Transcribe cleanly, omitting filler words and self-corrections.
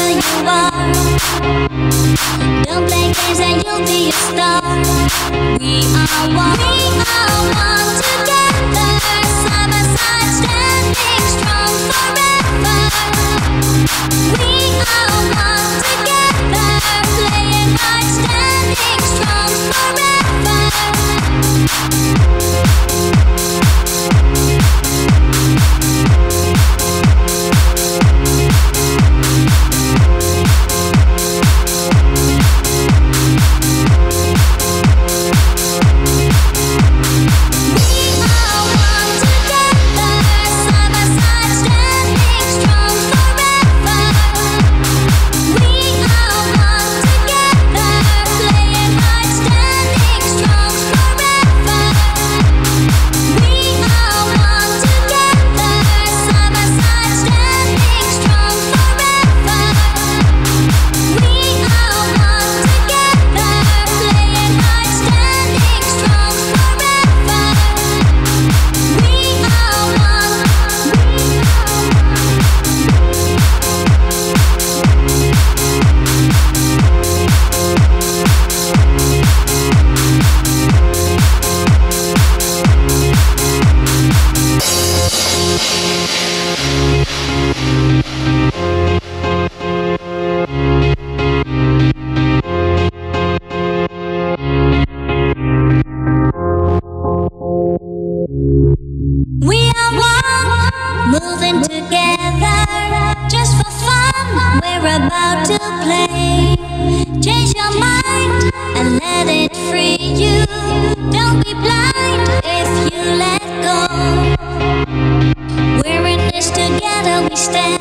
you are. Don't play games and you'll be a star. We are one together, side by side, standing strong forever. We are one together, playing hard, standing strong forever. We are one, moving together, just for fun. We're about to play. Change your mind and let it free you. Don't be blind if you let go. We're in this together, we stand.